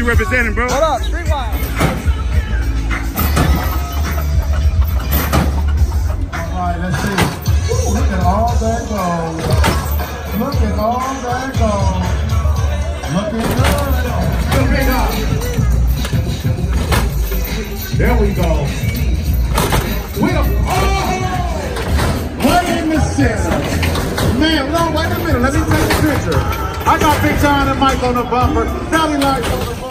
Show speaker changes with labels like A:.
A: you representing, bro?
B: What up, Streetwise?
C: All right, let's see. Look at all that gold. Look at all that gold. Looking good. There we go. Right in the center. Man, no, wait a minute. Let me take a picture. I got Big John and Mike on the bumper. Valley Lights on the